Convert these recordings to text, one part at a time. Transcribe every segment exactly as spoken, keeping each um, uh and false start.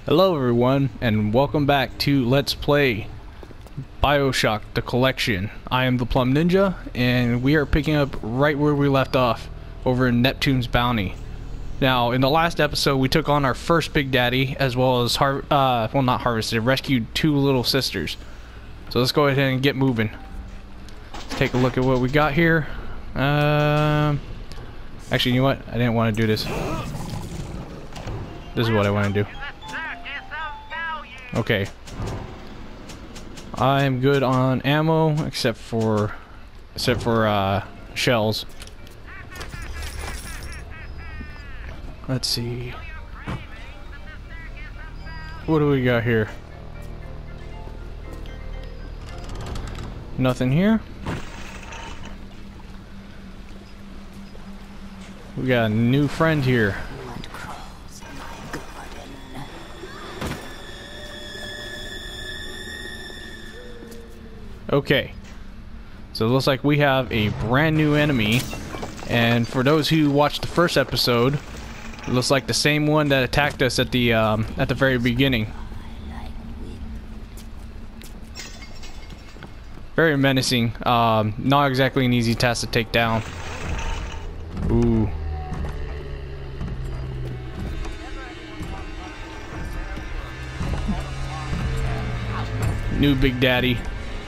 Hello everyone, and welcome back to Let's Play Bioshock, the collection. I am the Plum Ninja, and we are picking up right where we left off, over in Neptune's bounty. Now, in the last episode, we took on our first Big Daddy, as well as, har uh, well not harvested, rescued two little sisters. So let's go ahead and get moving. Let's take a look at what we got here. Um, actually, you know what? I didn't want to do this. This is what I want to do. Okay. I'm good on ammo, except for, except for uh, shells. Let's see. What do we got here? Nothing here. We got a new friend here. Okay, so it looks like we have a brand new enemy, and for those who watched the first episode, it looks like the same one that attacked us at the um, at the very beginning. Very menacing. Um, not exactly an easy task to take down. Ooh. New Big Daddy.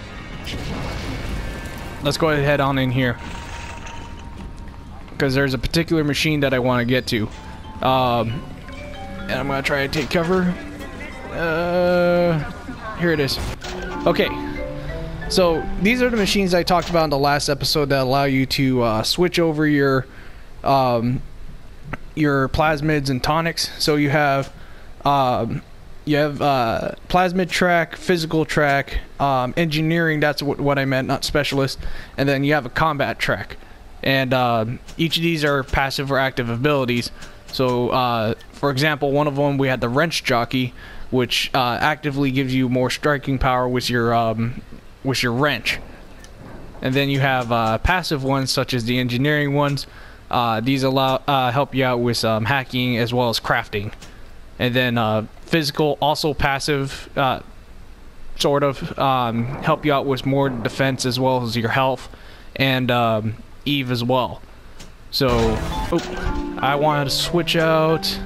Let's go ahead and head on in here, because there's a particular machine that I want to get to, um, and I'm gonna try to take cover. Uh, here it is. Okay, so these are the machines I talked about in the last episode that allow you to uh, switch over your um, your plasmids and tonics. So you have um, you have uh, plasmid track, physical track, um, engineering, that's what, what I meant, not specialist, and then you have a combat track. And uh, each of these are passive or active abilities. So, uh, for example, one of them we had the wrench jockey, which uh, actively gives you more striking power with your, um, with your wrench. And then you have uh, passive ones, such as the engineering ones. Uh, these allow uh, help you out with um, hacking as well as crafting. And then uh, physical, also passive, uh, sort of, um, help you out with more defense as well as your health, and um, Eve as well. So, oh, I wanted to switch out.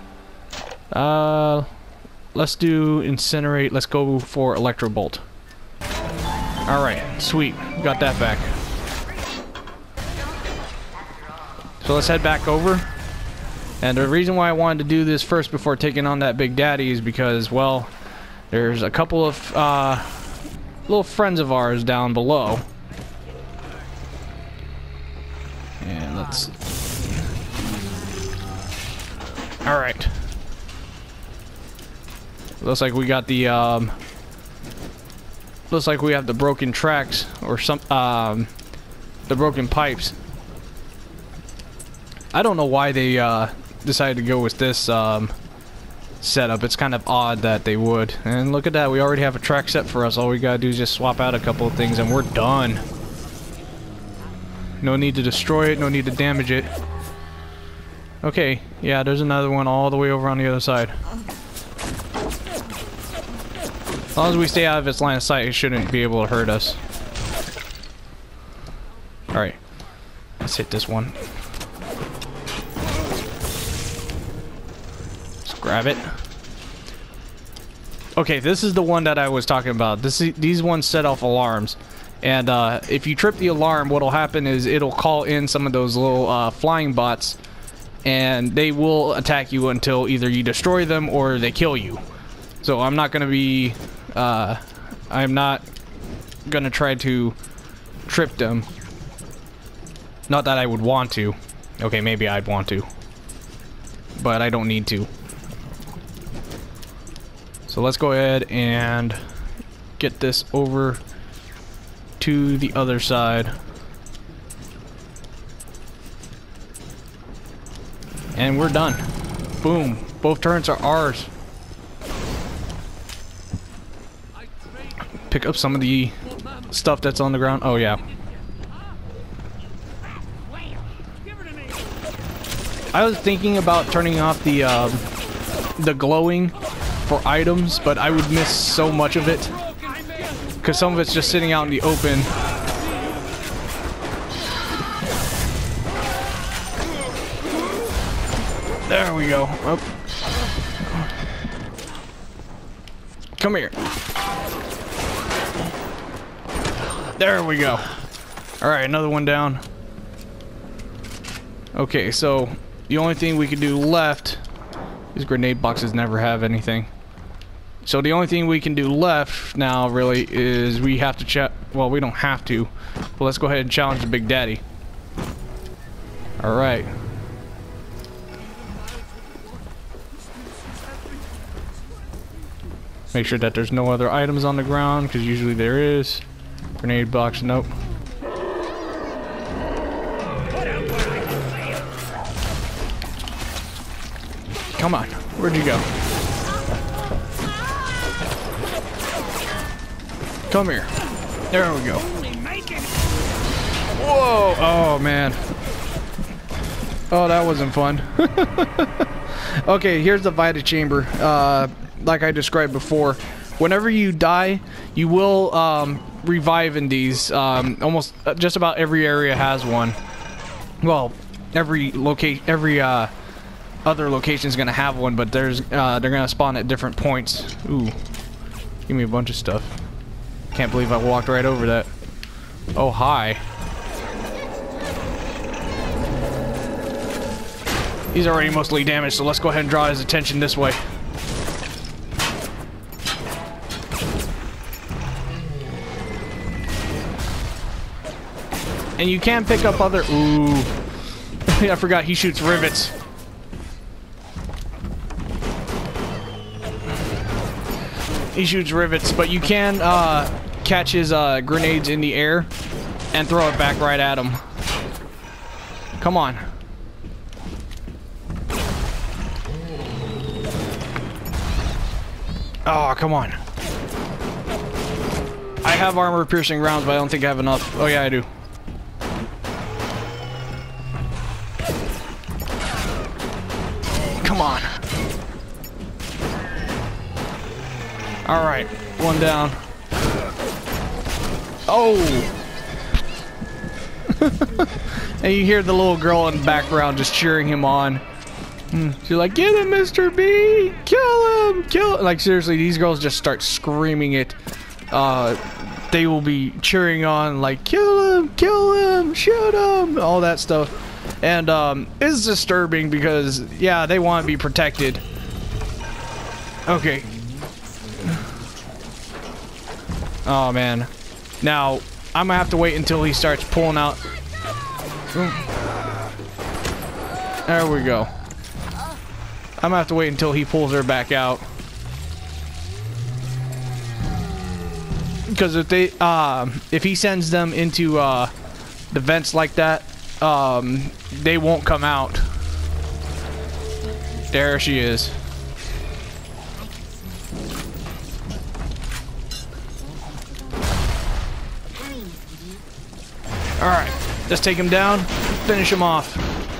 Uh, let's do Incinerate. Let's go for Electrobolt. Alright, sweet. Got that back. So let's head back over. And the reason why I wanted to do this first before taking on that Big Daddy is because, well, there's a couple of uh, little friends of ours down below. And let's... Alright. Looks like we got the, um... Looks like we have the broken tracks, or some, um... the broken pipes. I don't know why they, uh... decided to go with this um, setup. It's kind of odd that they would. And look at that, we already have a track set for us. All we gotta do is just swap out a couple of things and we're done. No need to destroy it, no need to damage it. Okay, yeah, there's another one all the way over on the other side. As long as we stay out of its line of sight, it shouldn't be able to hurt us. Alright, let's hit this one. Grab it. Okay, this is the one that I was talking about. This is, these ones set off alarms, and uh, if you trip the alarm, what'll happen is it'll call in some of those little uh, flying bots, and they will attack you until either you destroy them or they kill you. So I'm not gonna be, uh, I'm not gonna try to trip them. Not that I would want to. Okay, maybe I'd want to, but I don't need to. So let's go ahead and get this over to the other side. And we're done. Boom. Both turrets are ours. Pick up some of the stuff that's on the ground. Oh, yeah. I was thinking about turning off the uh, the glowing for items, but I would miss so much of it because some of it's just sitting out in the open. There we go. Oh. Come here. There we go. Alright, another one down. Okay, so the only thing we can do left, these grenade boxes never have anything. So the only thing we can do left now really is we have to check. Well, we don't have to, but let's go ahead and challenge the Big Daddy. Alright. Make sure that there's no other items on the ground, because usually there is. Grenade box, nope. Come on, where'd you go? Come here. There we go. Whoa! Oh man. Oh, that wasn't fun. Okay, here's the Vita chamber. Uh, like I described before, whenever you die, you will um, revive in these. Um, almost uh, just about every area has one. Well, every locate, every uh, other location is gonna have one, but there's uh, they're gonna spawn at different points. Ooh, give me a bunch of stuff. Can't believe I walked right over that. Oh hi. He's already mostly damaged, so let's go ahead and draw his attention this way. And you can pick up other... Ooh. I forgot he shoots rivets. He shoots rivets, but you can uh, catch his uh, grenades in the air and throw it back right at him. Come on. Oh, come on. I have armor-piercing rounds, but I don't think I have enough. Oh, yeah, I do. Come on. Alright, one down. Oh! And you hear the little girl in the background just cheering him on. She's like, get him, Mister B! Kill him! Kill him! Like, seriously, these girls just start screaming it. Uh, they will be cheering on, like, kill him! Kill him! Shoot him! All that stuff. And, um, it's disturbing because, yeah, they want to be protected. Okay. Oh, man. Now, I'm gonna have to wait until he starts pulling out. There we go. I'm gonna have to wait until he pulls her back out. Because if they, um, if he sends them into uh, the vents like that, um, they won't come out. There she is. All right, let's take him down, finish him off.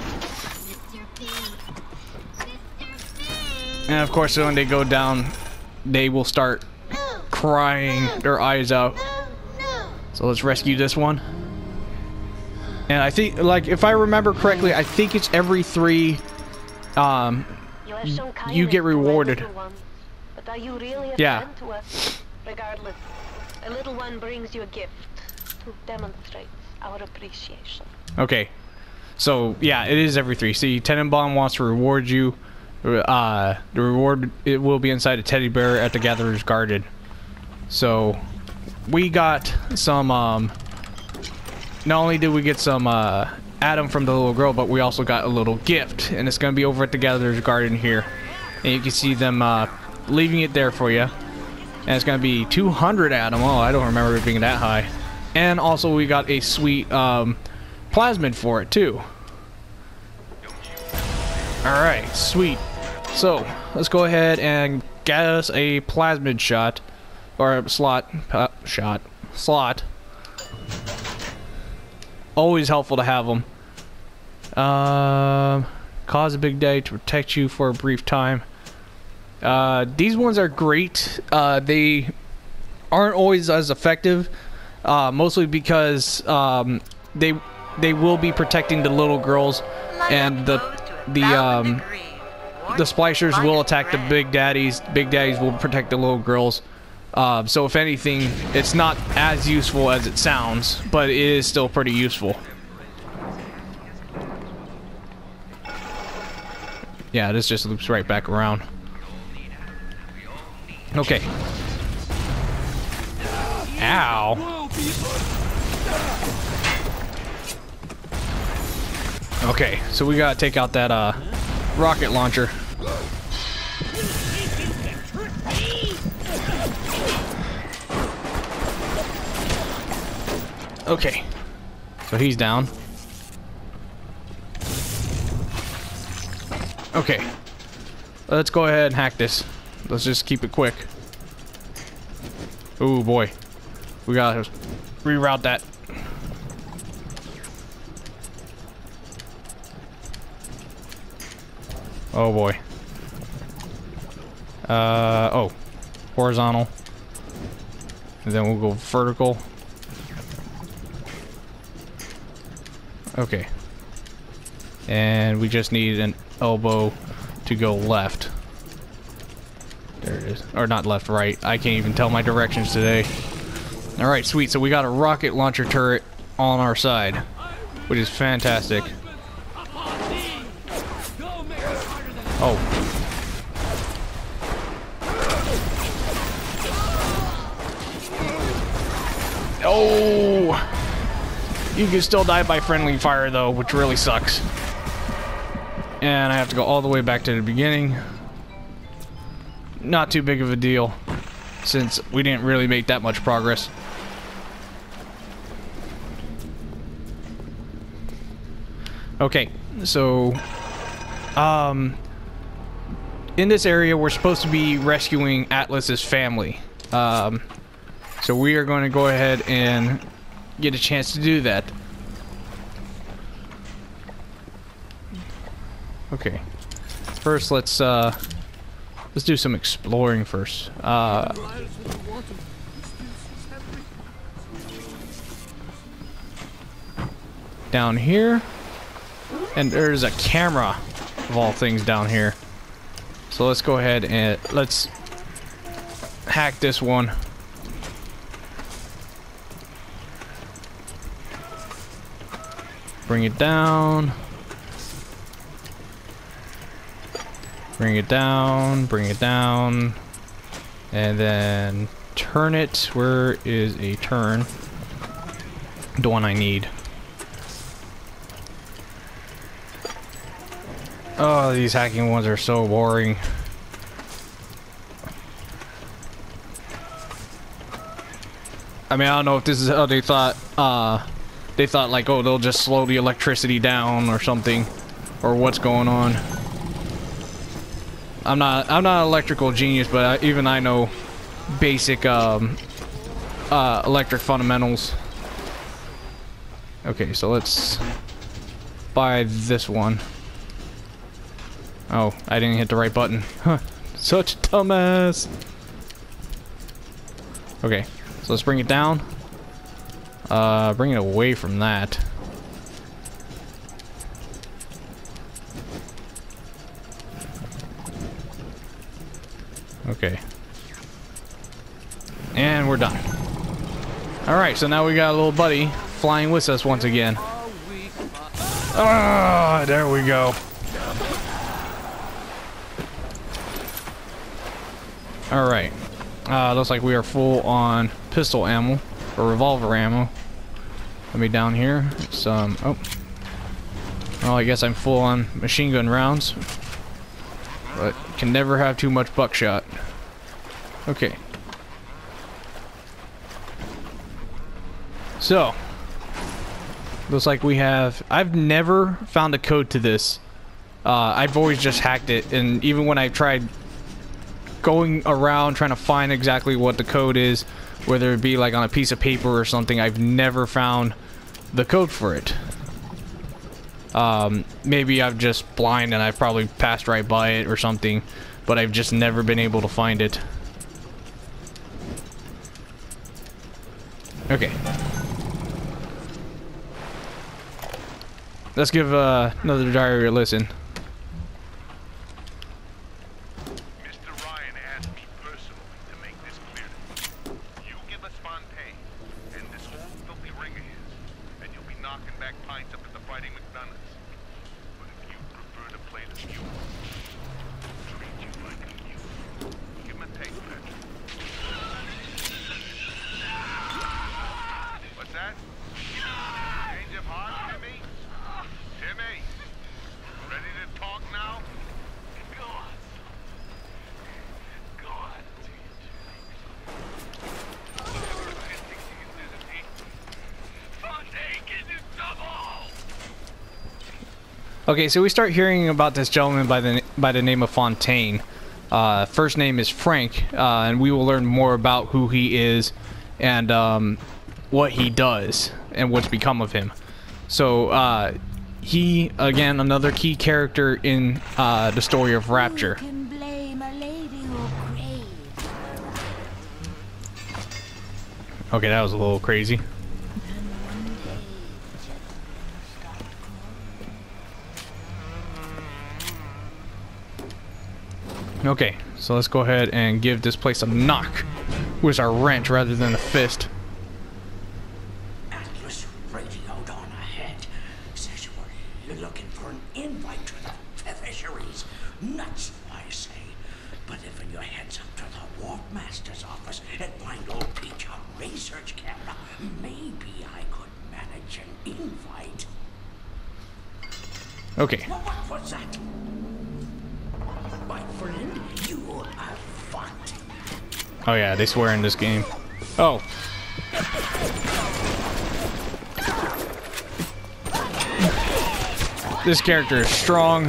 And of course, when they go down, they will start crying their eyes out. So let's rescue this one. And I think, like, if I remember correctly, I think it's every three, um, you get rewarded. But are you really a Yeah. friend to us? Regardless, a little one brings you a gift to demonstrate our appreciation. Okay. So, yeah, it is every three. See, Tenenbaum wants to reward you. Uh, the reward, it will be inside a teddy bear at the Gatherer's Garden. So, we got some, um, not only did we get some, uh, Adam from the little girl, but we also got a little gift. And it's going to be over at the Gatherer's Garden here. And you can see them, uh, leaving it there for you. And it's going to be two hundred Adam. Oh, I don't remember it being that high. And also, we got a sweet, um, plasmid for it, too. Alright, sweet. So, let's go ahead and get us a plasmid shot. Or a slot. Uh, shot. Slot. Always helpful to have them. Um, cause a big day to protect you for a brief time. Uh, these ones are great. Uh, they aren't always as effective, uh, mostly because um, they they will be protecting the little girls, and the the um, the splashers will attack the big daddies. Big daddies will protect the little girls. Uh, so if anything, it's not as useful as it sounds, but it is still pretty useful. Yeah, this just loops right back around. Okay. Ow. Okay, so we gotta take out that uh, rocket launcher. Okay, so he's down. Okay, let's go ahead and hack this. Let's just keep it quick. Oh boy, we gotta reroute that. Oh boy. Uh oh, horizontal, and then we'll go vertical. Okay, and we just need an elbow to go left. There it is. Or not left, right. I can't even tell my directions today. Alright, sweet. So we got a rocket launcher turret on our side, which is fantastic. Oh. Oh! You can still die by friendly fire, though, which really sucks. And I have to go all the way back to the beginning. Not too big of a deal, since we didn't really make that much progress. Okay, so um, in this area, we're supposed to be rescuing Atlas's family. Um, so we are going to go ahead and get a chance to do that. Okay, first let's uh, let's do some exploring first. Uh, down here, and there's a camera of all things down here. So let's go ahead and let's hack this one. Bring it down. Bring it down, bring it down, and then turn it. Where is a turn? The one I need. Oh, these hacking ones are so boring. I mean, I don't know if this is how they thought, uh, they thought like, oh, they'll just slow the electricity down or something, or what's going on. I'm not I'm not an electrical genius, but I, even I know basic um, uh, electric fundamentals. Okay, so let's buy this one. Oh, I didn't hit the right button. Huh, such a dumbass. Okay, so let's bring it down. Uh, bring it away from that. Okay. And we're done. Alright, so now we got a little buddy flying with us once again. Ah, there we go. Alright. Uh, looks like we are full on pistol ammo, or revolver ammo. Let me down here. Some, oh. Well, I guess I'm full on machine gun rounds. But can never have too much buckshot. Okay. So, looks like we have... I've never found a code to this. Uh, I've always just hacked it, and even when I tried going around trying to find exactly what the code is, whether it be like on a piece of paper or something, I've never found the code for it. Um, maybe I'm just blind and I've probably passed right by it or something, but I've just never been able to find it. Okay. Let's give uh, another diary a listen. Mister Ryan asked me personally to make this clear. You give us Fontaine and this whole filthy ring of his, and you'll be knocking back pints up at the Fighting McDonald's. But if you prefer to play the mule, treat you like a mule. Give him a taste, Patrick. What's that? Change of heart, Timmy? Timmy, ready to talk now? Go on. Go on, Okay, so we start hearing about this gentleman by the by the name of Fontaine. Uh, first name is Frank, uh, and we will learn more about who he is and um, what he does and what's become of him. So. Uh, He, again, another key character in uh, the story of Rapture. Who can blame a lady who craves? Okay, that was a little crazy. Okay, so let's go ahead and give this place a knock with our wrench rather than a fist. Atlas radioed on ahead. Says you were looking for an invite to the fisheries. Nuts, I say. But if your heads up to the Wharf Master's office and find old Peach on research camera, maybe I could manage an invite. Okay. Well, what was that? My friend, you are fucked. Oh yeah, they swear in this game. Oh. This character is strong.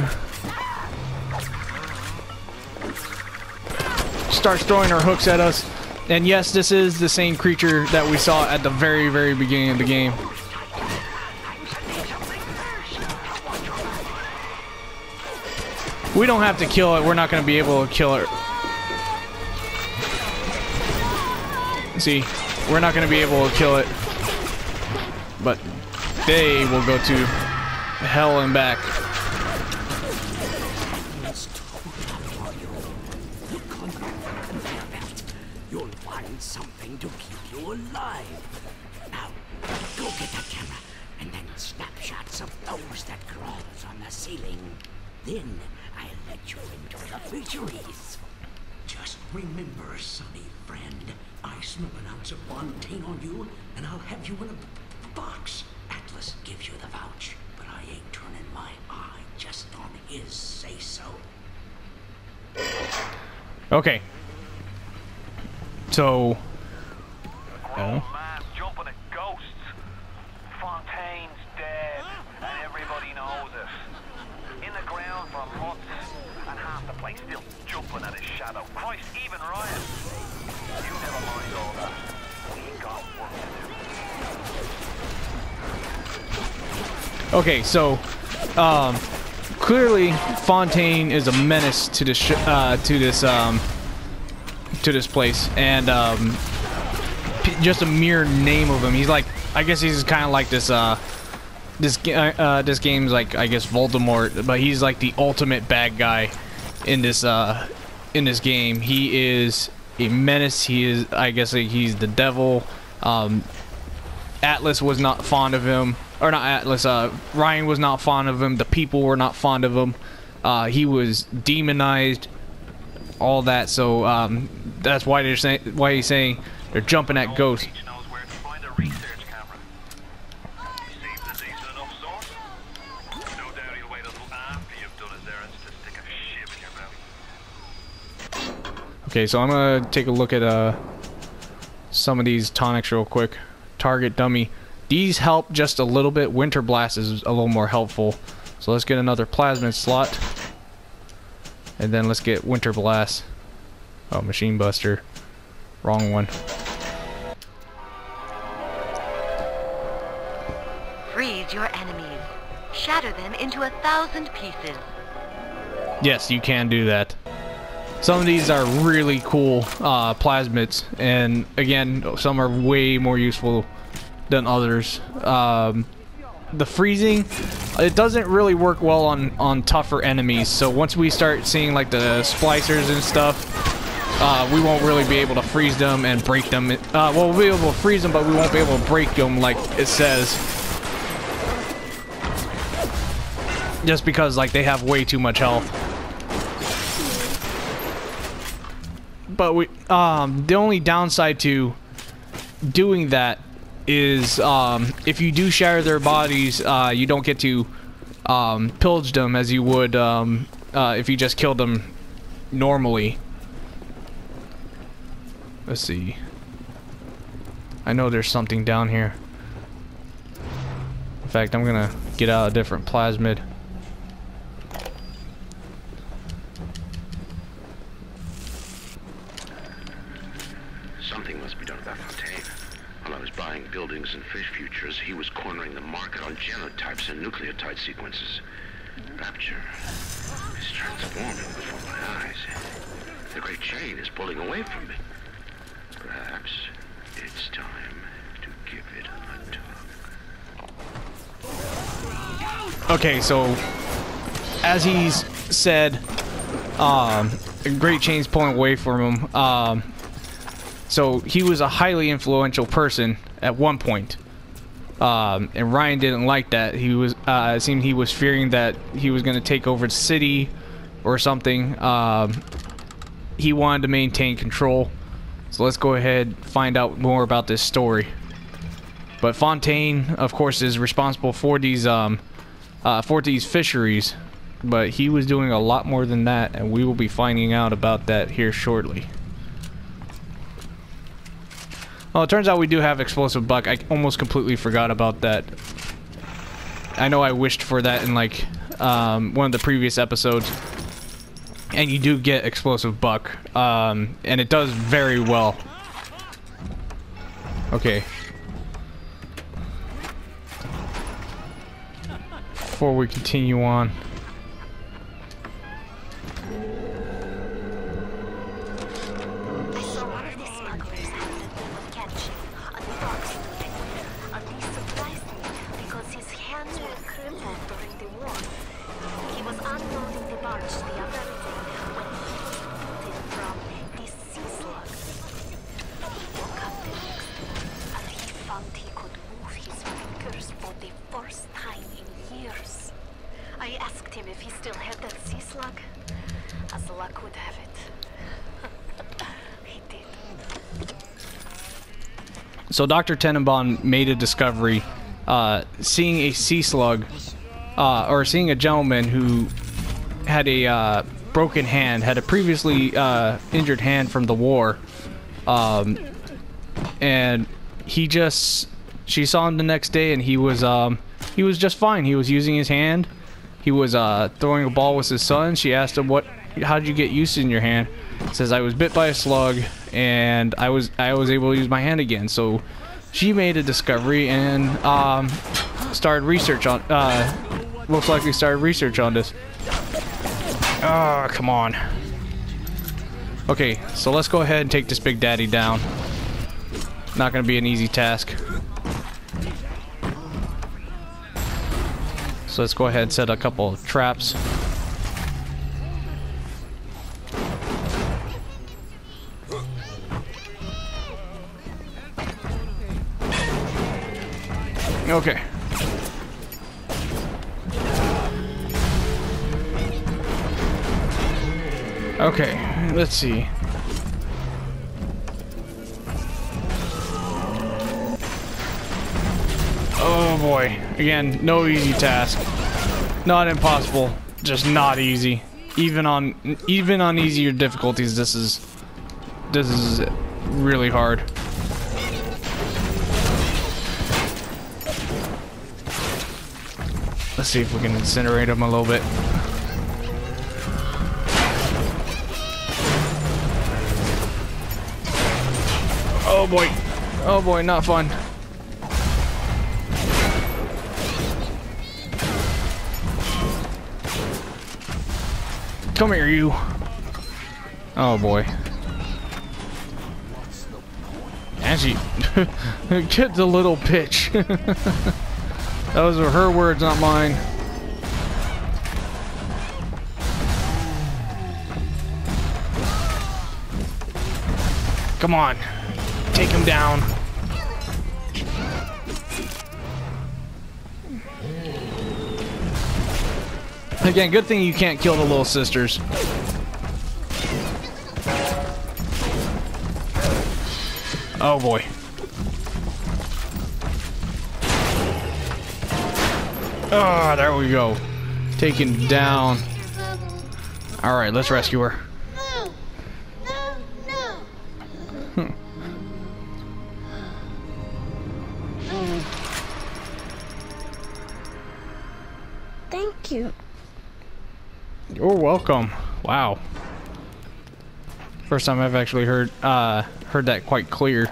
Starts throwing her hooks at us. And yes, this is the same creature that we saw at the very, very beginning of the game. We don't have to kill it. We're not going to be able to kill it. See, we're not going to be able to kill it. But they will go to hell and back. You'll find something to keep you alive. Now, go get that camera and then snapshots of those that crawls on the ceiling. Then I'll let you into the fisheries. Just remember, sonny friend, I smell an ounce of Fontaine on you, and I'll have you in a box. Atlas gives you the vouch, but I ain't turning my eye just on his say-so. Okay. So. Grown man jumping at ghosts. Fontaine's dead, and everybody knows it. In the ground for months, and half the place still jumping at his shadow. Christ, even Ryan. You never mind all that. We got work to do. Okay, so. Um. Clearly, Fontaine is a menace to this sh uh, to this um to this place, and um, p just a mere name of him. He's like, I guess he's kind of like this uh this uh this game's like, I guess, Voldemort, but he's like the ultimate bad guy in this uh in this game. He is a menace. He is, I guess, like, he's the devil. Um, Atlas was not fond of him. Or not Atlas, uh, Ryan was not fond of him. The people were not fond of him. Uh, he was demonized. All that. So um, that's why they're saying, why he's saying they're jumping at ghosts. Peach knows where to find a research camera. Seems a decent enough source. No doubt he'll wait until after you've done his errands to stick a shiv in your belly. Okay, so I'm gonna take a look at uh some of these tonics real quick. Target dummy. These help just a little bit. Winter Blast is a little more helpful. So let's get another plasmid slot. And then let's get Winter Blast. Oh, Machine Buster. Wrong one. Freeze your enemies. Shatter them into a thousand pieces. Yes, you can do that. some of these are really cool uh, plasmids, and again, some are way more useful than others. Um, the freezing, it doesn't really work well on on tougher enemies. So once we start seeing like the splicers and stuff, uh, we won't really be able to freeze them and break them. Uh, well, we'll be able to freeze them, but we won't be able to break them like it says. Just because like they have way too much health. But we, um, the only downside to doing that is um, if you do shatter their bodies, uh, you don't get to um, pillage them as you would um, uh, if you just killed them normally. Let's see. I know there's something down here. In fact, I'm gonna get out a different plasmid. Something must be done about Fontaine. While I was buying buildings and fish futures, he was cornering the market on genotypes and nucleotide sequences. Rapture is transforming before my eyes. The great chain is pulling away from me. Perhaps it's time to give it a tug. Okay, so as he's said, um, the great chain's pulling away from him. Um, So he was a highly influential person at one point, um, and Ryan didn't like that. He was, uh, it seemed he was fearing that he was going to take over the city or something. Um, he wanted to maintain control. So let's go ahead and find out more about this story. But Fontaine, of course, is responsible for these, um, uh, for these fisheries, but he was doing a lot more than that, and we will be finding out about that here shortly. Well, it turns out we do have explosive buck. I almost completely forgot about that. I know I wished for that in like um, one of the previous episodes, and you do get explosive buck, um, and it does very well. Okay. Before we continue on. I asked him if he still had that sea slug. As luck would have it. He did. So Doctor Tenenbaum made a discovery, uh, seeing a sea slug, uh, or seeing a gentleman who had a uh, broken hand, had a previously uh, injured hand from the war, um, and he just, she saw him the next day, and he was, um, he was just fine. He was using his hand. He was uh, throwing a ball with his son. She asked him, "What? How did you get used in your hand?" He says, "I was bit by a slug, and I was I was able to use my hand again." So she made a discovery and um, started research on. Uh, most likely started research on this. Oh, come on. Okay, so let's go ahead and take this big daddy down. Not gonna be an easy task. So let's go ahead and set a couple of traps. Okay. Okay, let's see. Oh boy. Again, no easy task. Not impossible, just not easy. Even on even on easier difficulties, this is this is really hard. Let's see if we can incinerate him a little bit. Oh boy. Oh boy, not fun. Come here, you. Oh boy. And she get the little bitch. Those were her words, not mine. Come on, take him down. Again, good thing you can't kill the little sisters. Oh boy. Oh, there we go. Taken down. Alright, let's rescue her. No, no, no. Hmm. Thank you. You're welcome. Wow. First time I've actually heard uh heard that quite clear.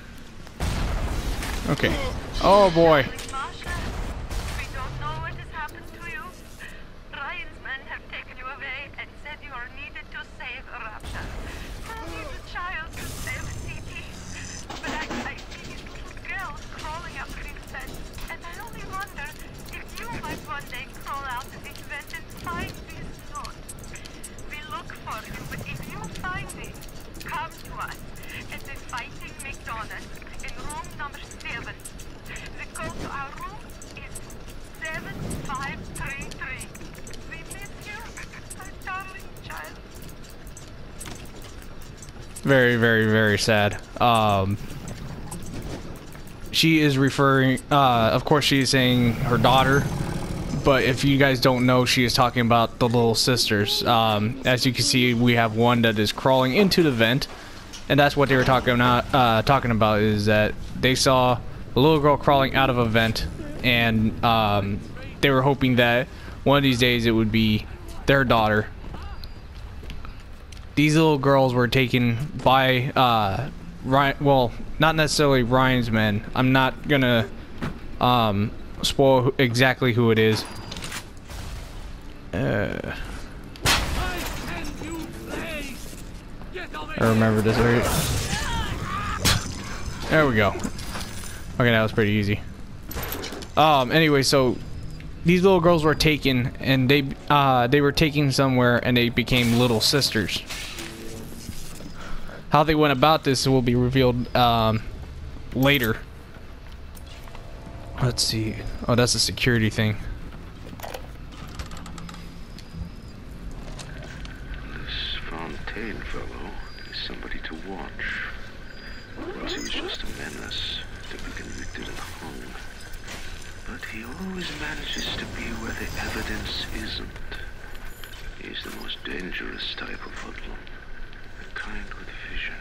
Okay. Oh boy. Masha, we don't know what has happened to you. Ryan's men have taken you away and said you are needed to save Rapture. I need a child to save the city. But I, I see this little girl crawling up these vents, and I only wonder if you might one day crawl out of this vent and find this note. We look for you, but if you find it, come to us at the Fighting McDonald's in room number seven. The code to our room is seven five three three. We miss you, our darling child. Very, very, very sad. Um, she is referring, uh, of course she is saying her daughter, but if you guys don't know, she is talking about the little sisters. Um, as you can see, we have one that is crawling into the vent, and that's what they were talking about, uh, talking about is that they saw a little girl crawling out of a vent, and um, they were hoping that one of these days it would be their daughter. These little girls were taken by uh, Ryan, well, not necessarily Ryan's men. I'm not gonna um, spoil who, exactly who it is. Uh, I remember this right. There we go. Okay, that was pretty easy. Um. Anyway, so these little girls were taken, and they uh they were taken somewhere, and they became little sisters. How they went about this will be revealed um later. Let's see. Oh, that's a security thing. This Fontaine fellow is somebody to watch. Once he was just a menace to be convicted and hung. But he always manages to be where the evidence isn't. He's the most dangerous type of hoodlum. The kind with vision.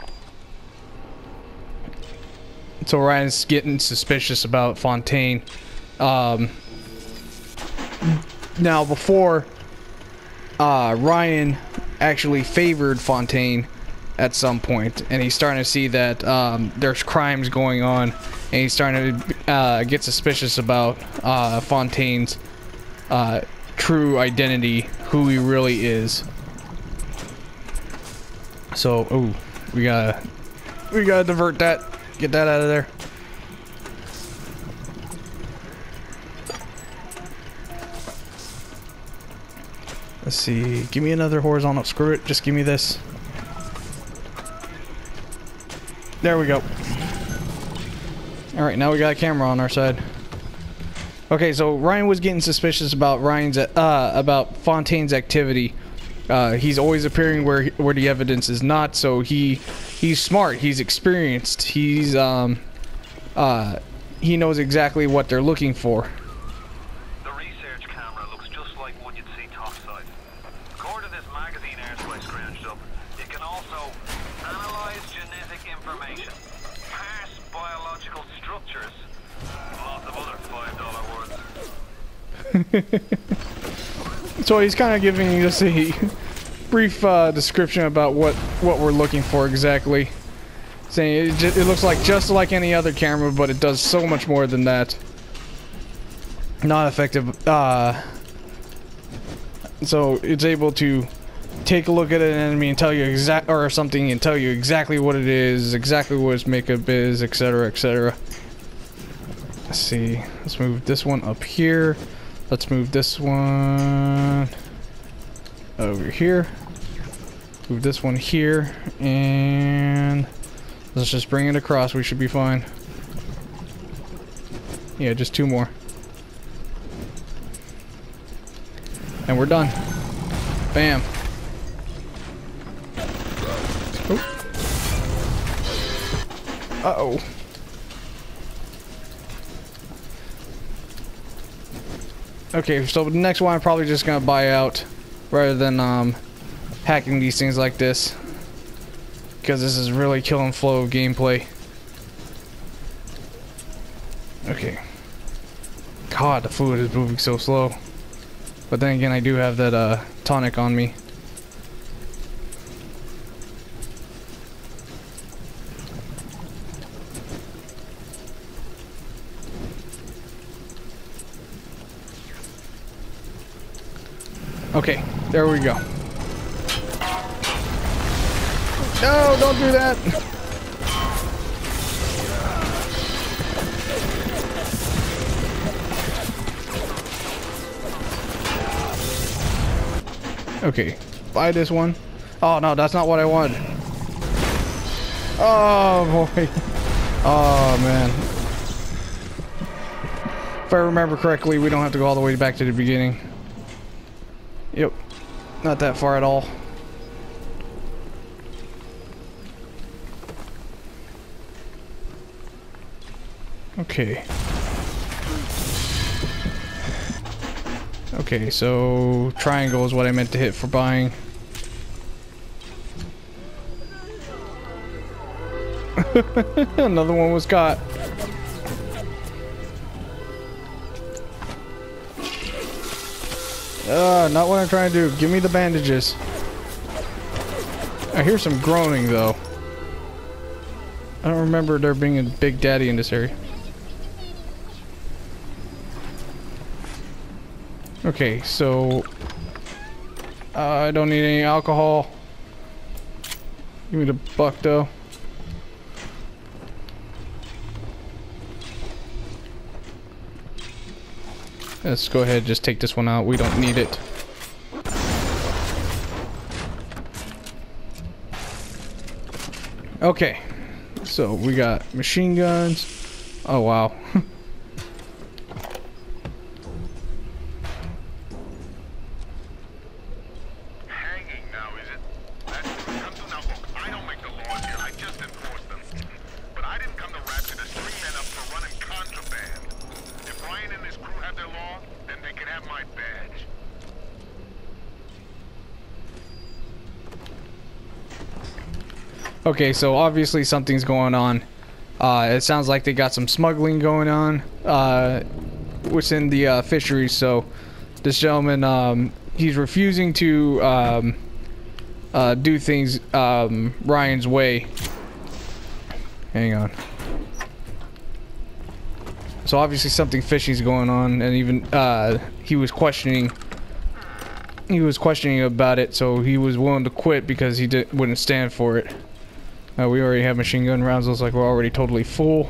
So Ryan's getting suspicious about Fontaine. Um, now, before uh, Ryan actually favored Fontaine at some point, and he's starting to see that um, there's crimes going on, and he's starting to uh, get suspicious about uh, Fontaine's uh, true identity, who he really is. So, ooh, we gotta, we gotta divert that. Get that out of there. Let's see. Give me another horizontal. Screw it. Just give me this. There we go. Alright, now we got a camera on our side. Okay, so Ryan was getting suspicious about Ryan's uh about Fontaine's activity. Uh, he's always appearing where where the evidence is not, so he he's smart, he's experienced, he's um uh he knows exactly what they're looking for. The research camera looks just like one you'd see topside. According to this magazine article I scrounged up, it can also analyze genetic information, parse biological structures, lots of other five dollar words. So he's kind of giving you just a brief uh, description about what what we're looking for exactly. Saying it, just, it looks like just like any other camera, but it does so much more than that. Not effective. Uh, so it's able to take a look at an enemy and tell you exact or something and tell you exactly what it is, exactly what its makeup is, et cetera, et cetera. Let's see. Let's move this one up here. Let's move this one over here. Move this one here, and let's just bring it across. We should be fine. Yeah, just two more. And we're done. Bam. Oh. Uh-oh. Okay, so the next one I'm probably just gonna buy out rather than um, hacking these things like this, because this is really killing flow of gameplay. Okay. God, the fluid is moving so slow. But then again, I do have that uh, tonic on me. Okay, there we go. No, don't do that. Okay, buy this one. Oh no, that's not what I wanted. Oh boy. Oh man. If I remember correctly, we don't have to go all the way back to the beginning. Yep, not that far at all. Okay. Okay, so triangle is what I meant to hit for buying. Another one was caught. Uh, not what I'm trying to do. Give me the bandages. I hear some groaning though. I don't remember there being a big daddy in this area. Okay, so uh, I don't need any alcohol. Give me the buck though. Let's go ahead and just take this one out. We don't need it. Okay, so we got machine guns. Oh wow. Hanging now, is it? That's what it comes to. Now look, I don't make the laws here. I just enforce them. But I didn't come to Rapture to string men up for running contraband. If Ryan and his crew have their law, then they can have my badge. Okay, so obviously something's going on. Uh, it sounds like they got some smuggling going on uh, within the uh, fisheries. So this gentleman, um, he's refusing to um, uh, do things um, Ryan's way. Hang on. So obviously something fishy's going on, and even uh, he was questioning. He was questioning about it, so he was willing to quit because he did, wouldn't stand for it. Uh, we already have machine gun rounds. Looks like we're already totally full.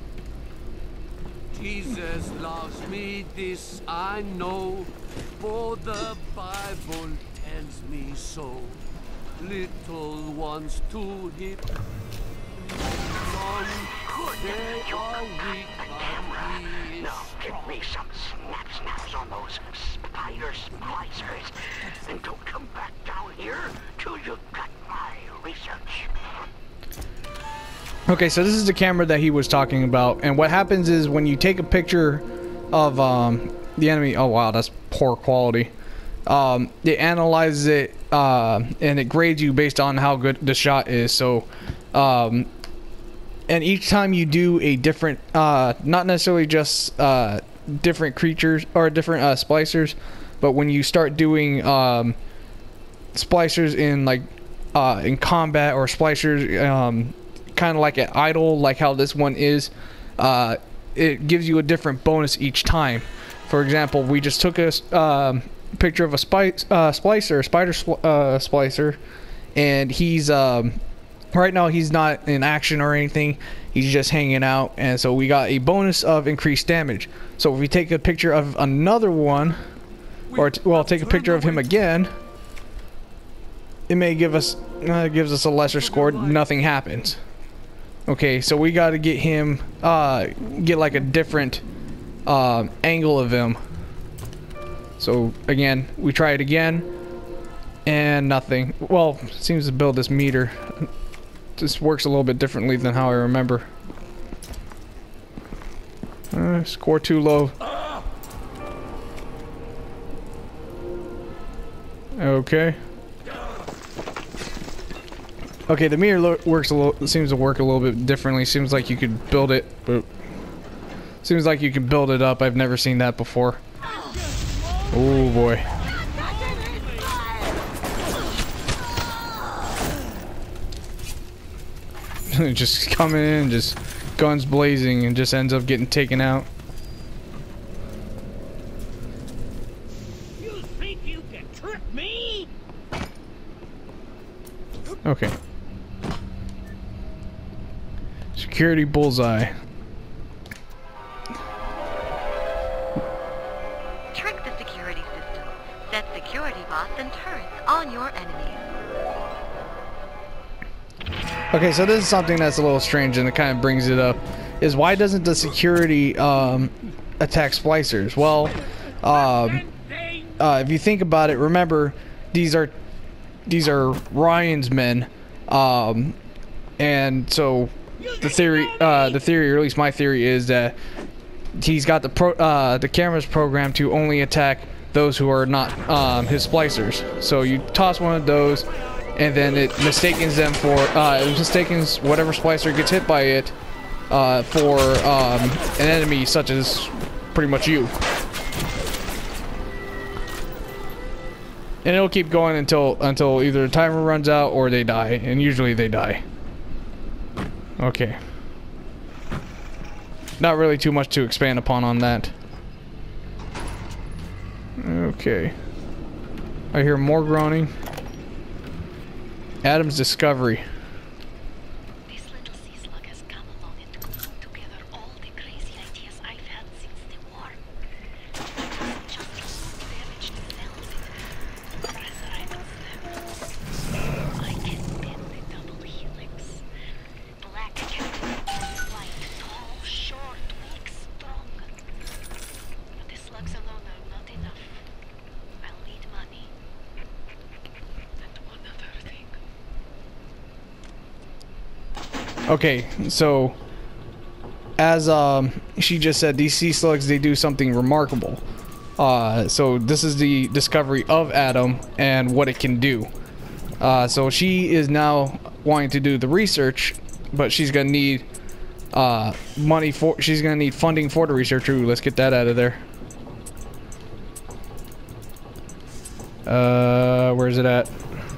Jesus loves me, this I know, for the Bible tells me so. Little ones to hit. Some they are weak, but he is Now give me some snap snaps on those spider splicers, and don't come back down here till you got my research. Okay, so this is the camera that he was talking about, and what happens is when you take a picture of um, the enemy. Oh wow, that's poor quality. Um, it analyzes it uh, and it grades you based on how good the shot is. So, um, and each time you do a different, uh, not necessarily just uh, different creatures or different uh, splicers, but when you start doing um, splicers in like uh, in combat or splicers. Um, kind of like at idle, like how this one is, uh, it gives you a different bonus each time. For example, we just took a, um, picture of a spice, uh, splicer, a spider spl uh, splicer, and he's um, right now he's not in action or anything. He's just hanging out, and so we got a bonus of increased damage. So if we take a picture of another one, or t well, take a picture of him again, it may give us uh, gives us a lesser score. Nothing happens. Okay, so we got to get him, uh, get like a different uh, angle of him. So again, we try it again, and nothing. Well, it seems to build this meter. This works a little bit differently than how I remember. Uh, score too low. Okay. Okay, the meter works a little. Seems to work a little bit differently. Seems like you could build it, but seems like you can build it up. I've never seen that before. Oh boy. Just coming in, just guns blazing, and just ends up getting taken out. You think you can trick me? Okay. Security bullseye. Trick the security system. Set security bots and turrets on your enemies. Okay, so this is something that's a little strange, and it kind of brings it up. Is why doesn't the security um, attack splicers? Well, um, uh, if you think about it, remember these are these are Ryan's men, um, and so the theory, uh, the theory, or at least my theory, is that he's got the pro, uh, the cameras programmed to only attack those who are not um, his splicers. So you toss one of those, and then it mistakens them for uh, it mistakens whatever splicer gets hit by it uh, for um, an enemy such as pretty much you. And it'll keep going until until either the timer runs out or they die, and usually they die. Okay. Not really too much to expand upon on that. Okay. I hear more groaning. Adam's discovery. This little sea slug has come along and glued together all the crazy ideas I've had since the war. It doesn't just remove damaged cells, it resurrects them. I can bend the double helix. Black can be white, tall, short, weak, strong. But the slugs alone are not enough. I'll need money. And one other thing. Okay, so as um she just said, these sea slugs, they do something remarkable. Uh, so this is the discovery of Adam and what it can do. Uh, so she is now wanting to do the research, but she's gonna need uh, money for. She's gonna need funding for the research. Ooh, let's get that out of there. Uh, where's it at?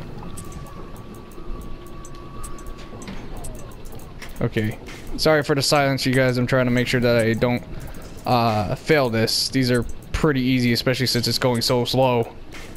Okay, sorry for the silence, you guys. I'm trying to make sure that I don't uh, fail this. These are pretty easy, especially since it's going so slow.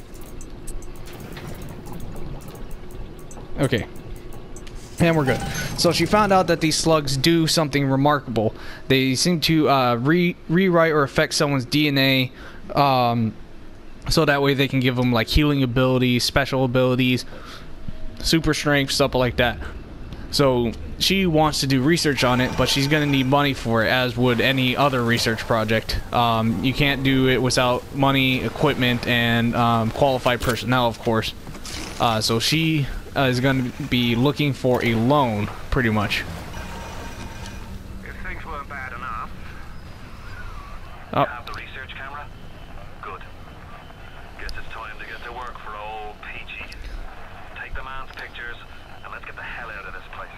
Okay, and we're good. So she found out that these slugs do something remarkable. They seem to uh, re rewrite or affect someone's D N A, um, so that way they can give them like healing abilities, special abilities, super strength, stuff like that. So she wants to do research on it, but she's going to need money for it, as would any other research project. Um, you can't do it without money, equipment, and um, qualified personnel, of course. Uh, so she uh, is going to be looking for a loan, pretty much. If things weren't bad enough. Oh. You have the research camera? Good. Guess it's time to get to work for old Peachy. Take the man's pictures, and let's get the hell out of this place.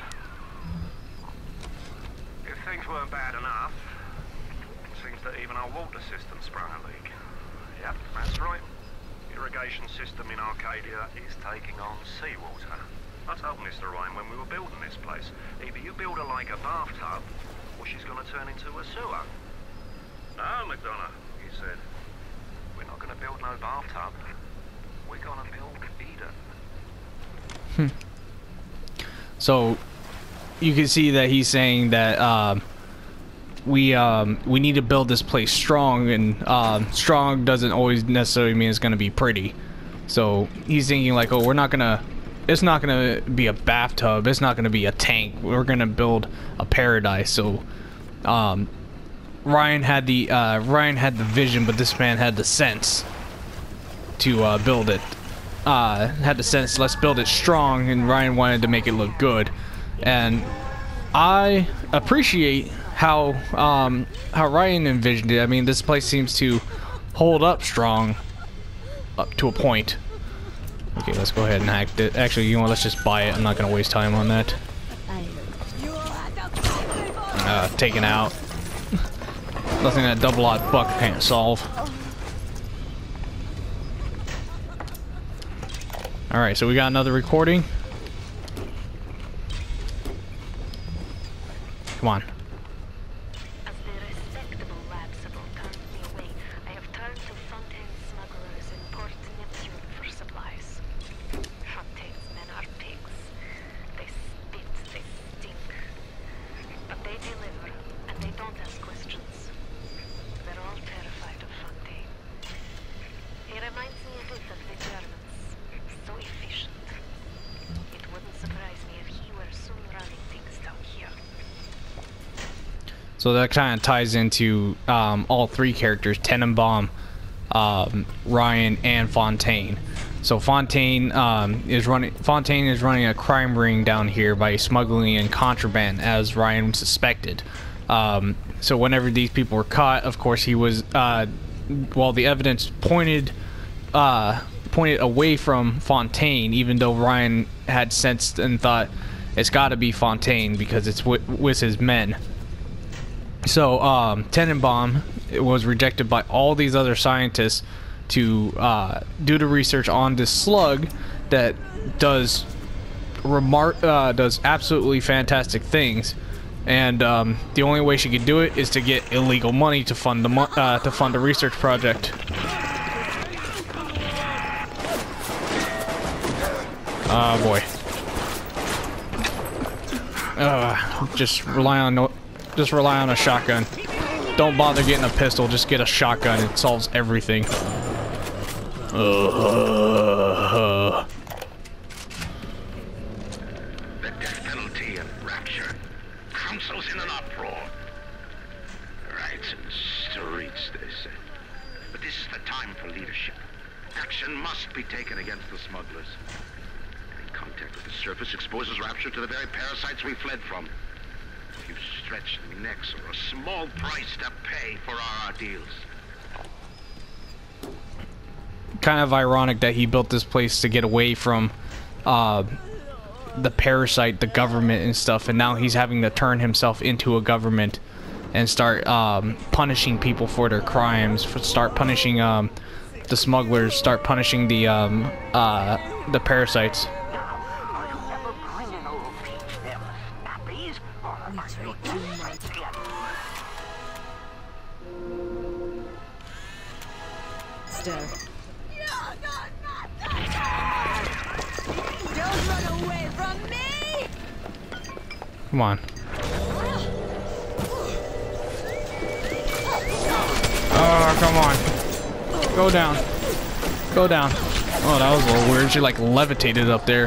If things weren't bad enough, it seems that even our water system sprung a leak. Yep, that's right. Irrigation system in Arcadia is taking on seawater. I told Mister Ryan when we were building this place, either you build her like a bathtub, or she's gonna turn into a sewer. No, McDonough, he said. We're not gonna build no bathtub. We're gonna build Eden. So you can see that he's saying that um, we um, we need to build this place strong, and um, strong doesn't always necessarily mean it's going to be pretty. So he's thinking like, oh, we're not gonna, it's not gonna be a bathtub, it's not gonna be a tank. We're gonna build a paradise. So um, Ryan had the uh, Ryan had the vision, but this man had the sense to uh, build it. Uh, had the sense, let's build it strong, and Ryan wanted to make it look good. And I appreciate how um, how Ryan envisioned it. I mean, this place seems to hold up strong up to a point. Okay, let's go ahead and hack it. Actually, you know what, let's just buy it. I'm not gonna waste time on that. Uh, taken out. Nothing that double-aught buck can't solve. Alright, so we got another recording. Come on. As the respectable Lapsable turns me away, I have turned to Fontaine's smugglers in Port Neptune for supplies. Fontaine's men are pigs. They spit, they stink. But they deliver, and they don't ask questions. They're all terrified of Fontaine. He reminds me a bit of the Germans. So efficient. It wouldn't surprise me if he were soon running things down here. So that kind of ties into um, all three characters, Tenenbaum, um, Ryan, and Fontaine. So Fontaine um, is running. Fontaine is running a crime ring down here by smuggling in contraband, as Ryan suspected. Um, so whenever these people were caught, of course he was. Uh, while the evidence pointed. Uh, pointed away from Fontaine, even though Ryan had sensed and thought it's got to be Fontaine because it's with, with his men. So um, Tenenbaum was rejected by all these other scientists to uh, do the research on this slug that does remark uh, does absolutely fantastic things, and um, the only way she could do it is to get illegal money to fund the mo uh, to fund the research project. Oh boy. Uh, just rely on no, just rely on a shotgun. Don't bother getting a pistol. Just get a shotgun. It solves everything. Uh, The death penalty and Rapture. Council's in an uproar. Riots in the streets, they say. But this is the time for leadership. Action must be taken against the smugglers. Contact with the surface exposes Rapture to the very parasites we fled from. A few stretched necks or a small price to pay for our ideals. kind of ironic that he built this place to get away from uh, the parasite, the government and stuff, and now he's having to turn himself into a government and start um, punishing people for their crimes, for start punishing um, the smugglers, start punishing the um, uh, the parasites. Don't run away from me! Come on. Oh, come on. Go down. Go down. Oh, that was a little weird. She like levitated up there.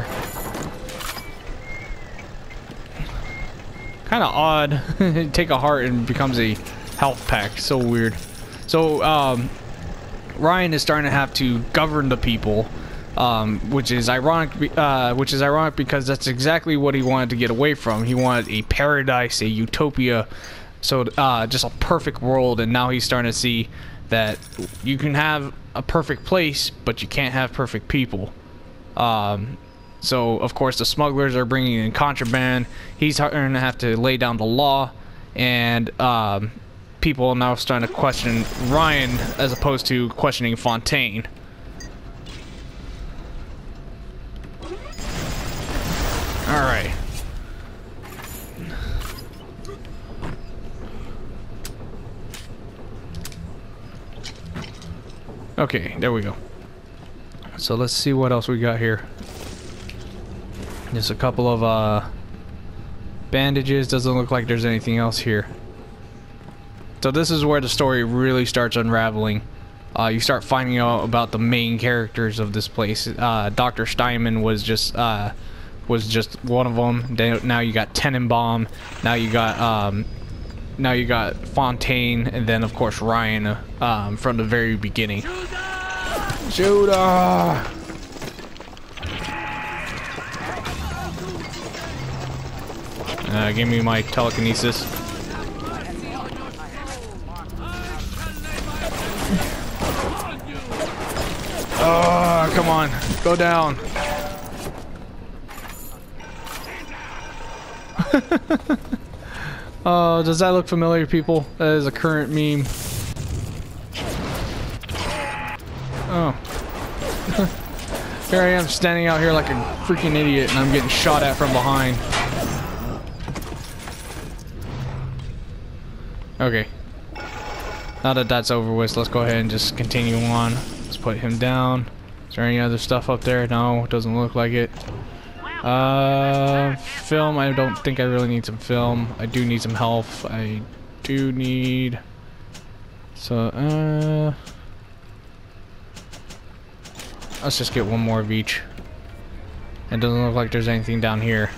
Kind of odd. Take a heart and becomes a health pack. So weird. So, um, Ryan is starting to have to govern the people, um, which is ironic. Uh, which is ironic because that's exactly what he wanted to get away from. He wanted a paradise, a utopia, so uh, just a perfect world. And now he's starting to see that you can have a perfect place, but you can't have perfect people. Um, so of course the smugglers are bringing in contraband. He's starting to have to lay down the law, and um, people are now starting to question Ryan as opposed to questioning Fontaine. All right. Okay, there we go. So let's see what else we got here. Just a couple of uh, bandages. Doesn't look like there's anything else here. So this is where the story really starts unraveling. Uh, you start finding out about the main characters of this place. Uh, Doctor Steinman was just uh, was just one of them. Then, now you got Tenenbaum. Now you got um, now you got Fontaine, and then of course Ryan um, from the very beginning. Judah! Uh, give me my telekinesis. Oh, come on. Go down. Oh, does that look familiar, people? That is a current meme. Oh. Here I am standing out here like a freaking idiot and I'm getting shot at from behind. Okay. Now that that's over with, let's go ahead and just continue on. Let's put him down. Is there any other stuff up there? No, doesn't look like it. Uh, film, I don't think I really need some film. I do need some health. I do need... So, uh... let's just get one more of each. It doesn't look like there's anything down here.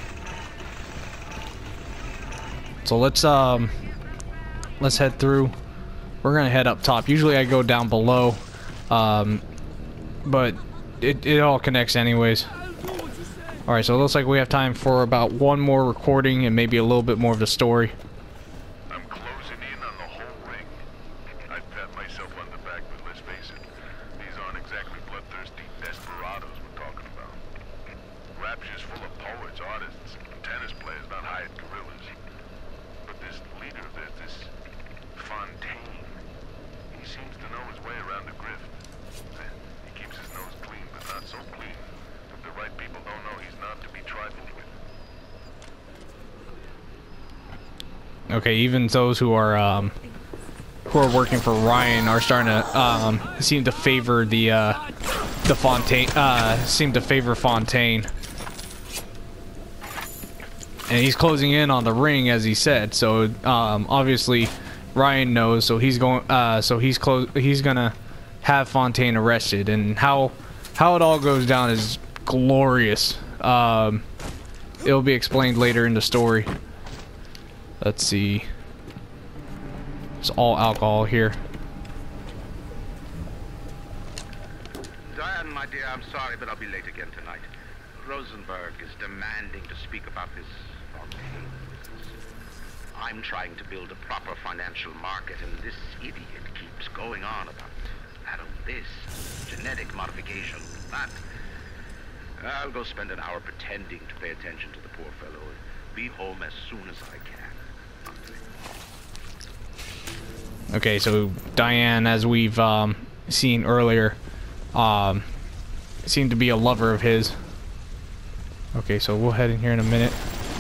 So let's um let's head through. We're gonna head up top. Usually I go down below, um, but it, it all connects anyways. Alright, so it looks like we have time for about one more recording and maybe a little bit more of the story. I'm closing in on the whole ring. I pat myself on the back, but let's face it, these aren't exactly bloodthirsty desperados we're talking about. Rapture's full of poets, artists, and tennis players, not hired guerrillas. But this leader of theirs, this Fontaine, he seems to know his way around the grift. He keeps his nose clean, but not so clean that the right people don't know he's not to be trifled with. Okay, even those who are um, who are working for Ryan are starting to um, seem to favor the uh, the Fontaine. Uh, seem to favor Fontaine, and he's closing in on the ring as he said. So um, obviously Ryan knows. So he's going. Uh, so he's close. He's gonna have Fontaine arrested, and how how it all goes down is glorious. Um, it'll be explained later in the story. Let's see. It's all alcohol here. Diane, my dear, I'm sorry, but I'll be late again tonight. Rosenberg is demanding to speak about this Fontaine business. I'm trying to build a proper financial market, and this idiot keeps going on about that, oh, this, genetic modification, that. I'll go spend an hour pretending to pay attention to the poor fellow and be home as soon as I can. Okay, so Diane, as we've um, seen earlier, um, seemed to be a lover of his. Okay, so we'll head in here in a minute.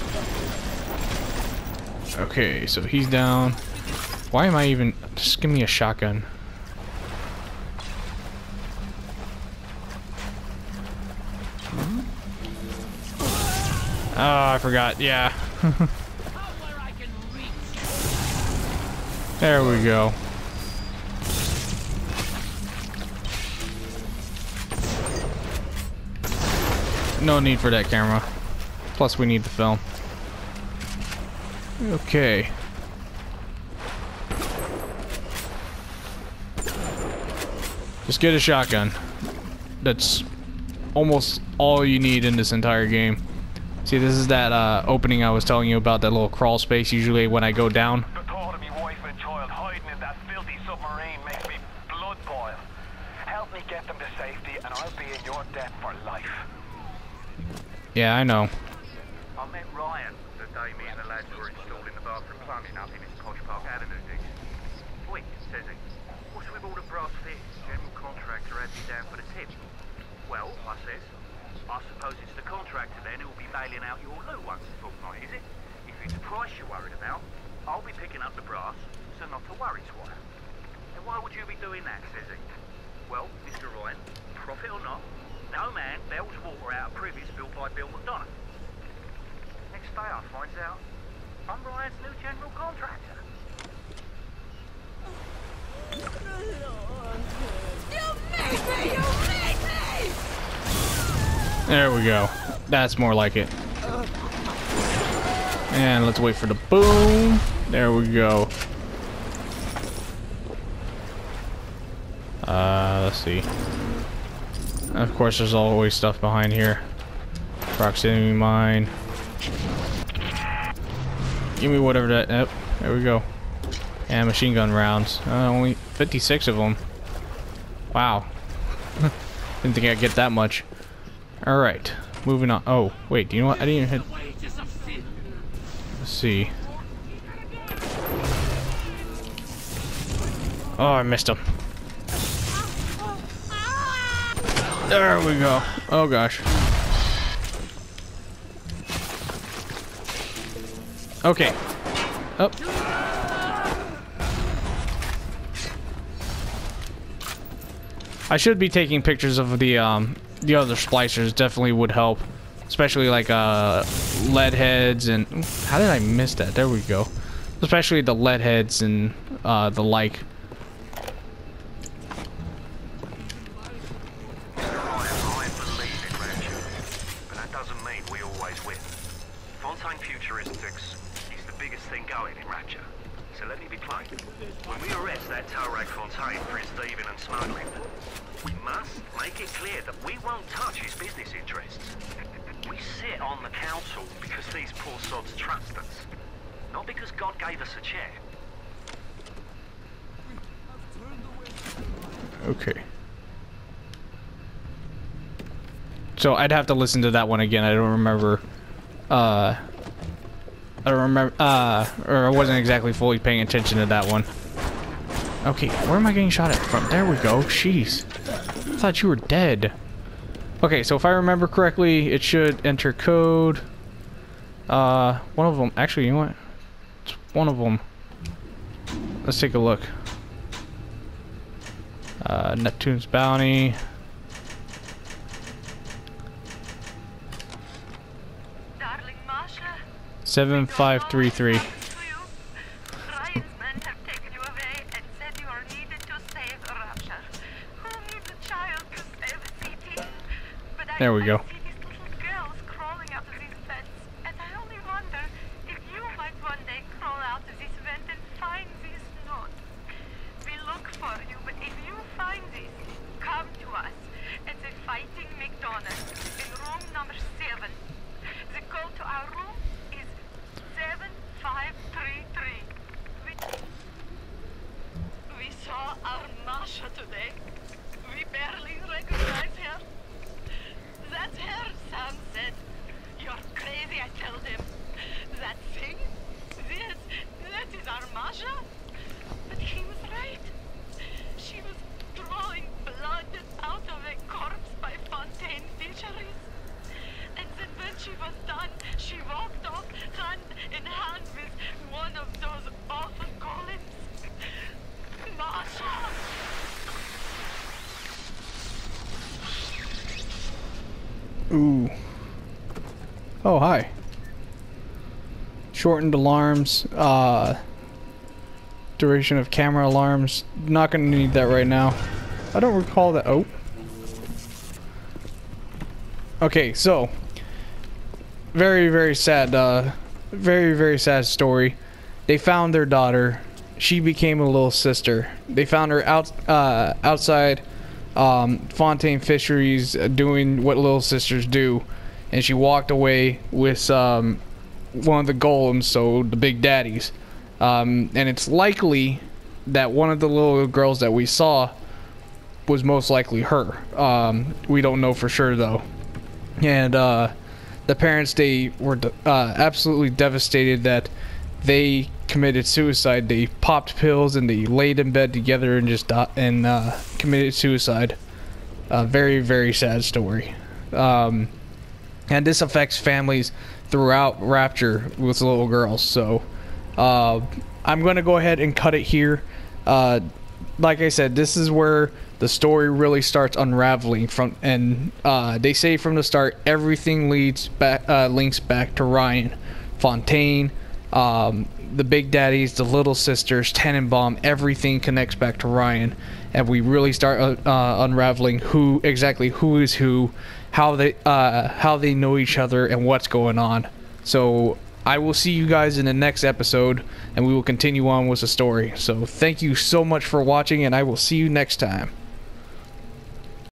Okay, so he's down. Why am I even... Just give me a shotgun. Oh, I forgot. Yeah. There we go. No need for that camera. Plus, we need the film. Okay. Just get a shotgun. That's almost all you need in this entire game. See, this is that uh, opening I was telling you about, that little crawl space. Usually when I go down. The thought of me wife and child hiding in that filthy submarine makes me blood boil. Help me get them to safety and I'll be in your debt for life. Yeah, I know. I met Ryan the day me and the lads were installing the bathroom plumbing up in his Posh Park Avenue dig. Wait, says he, what's with all the brass fittings? General contractor had me down for the tip. Well, I says, I suppose it's the contractor then who'll be bailing out your loo once a fortnight, is it? If it's the price you're worried about, I'll be picking up the brass, so not to worry, Squire. And why would you be doing that, says he? Well, Mister Ryan, profit or not, no man bells water out a privet spilled by Bill McDonough. Next day I finds out I'm Ryan's new general contractor. You made me! You made me! There we go. That's more like it. And let's wait for the boom. There we go. Uh, let's see. Of course, there's always stuff behind here. Proximity mine. Give me whatever that. Yep, there we go. And machine gun rounds. Uh, only fifty-six of them. Wow. Didn't think I'd get that much. All right, moving on. Oh, wait. Do you know what? I didn't even hit. Let's see. Oh, I missed him. There we go. Oh gosh. Okay. Up. I should be taking pictures of the um the other splicers. Definitely would help, especially like uh lead heads and how did I miss that? There we go. Especially the lead heads and uh the like. Futuristics is the biggest thing going in Rapture. So let me be plain. When we arrest that Tarek Fontaine for his thieving and smuggling, we must make it clear that we won't touch his business interests. We sit on the council because these poor sods trust us, not because God gave us a chair. Okay. So I'd have to listen to that one again. I don't remember. Uh, I don't remember. Uh, or I wasn't exactly fully paying attention to that one. Okay, where am I getting shot at from? There we go. Jeez, I thought you were dead. Okay, so if I remember correctly, it should enter code. Uh, one of them. Actually, you know what? It's one of them. Let's take a look. Uh, Neptune's bounty. Seven five three three. Ryan's men have taken you away and said you are needed to save Rapture. Who needs a child to save a city? But I, there we go. I see these little girls crawling out of these vents, and I only wonder if you might one day crawl out of this vent and find this note. We look for you, but if you find this, come to us at the Fighting McDonald's in room number seven. The code to our room is seven five three three. We, we saw our Masha today. We barely recognize her. That's her, Sam said. You're crazy, I told him. That thing? This, that is our Masha? But he was right. She was drawing blood out of a corpse by Fontaine Fisheries. And then when she was done, she walked off hand in hand with one of those awful golems. Masha! Ooh. Oh, hi. Shortened alarms. Uh, duration of camera alarms. Not gonna need that right now. I don't recall that. Oh. Okay, so. Very, very sad, uh, very, very sad story. They found their daughter. She became a little sister. They found her out, uh, outside, um, Fontaine Fisheries, uh, doing what little sisters do. And she walked away with, um, one of the golems, so the big daddies. Um, and it's likely that one of the little girls that we saw was most likely her. Um, we don't know for sure, though. And, uh... the parents, they were uh, absolutely devastated that they committed suicide. They popped pills and they laid in bed together and just uh, and uh, committed suicide. Uh, very, very sad story. Um, and this affects families throughout Rapture with little girls. So uh, I'm going to go ahead and cut it here. Uh, like I said, this is where the story really starts unraveling from, and uh, they say from the start everything leads back, uh, links back to Ryan, Fontaine, um, the Big Daddies, the Little Sisters, Tannenbaum. Everything connects back to Ryan, and we really start uh, uh, unraveling who exactly who is who, how they uh, how they know each other, and what's going on. So I will see you guys in the next episode, and we will continue on with the story. So thank you so much for watching, and I will see you next time.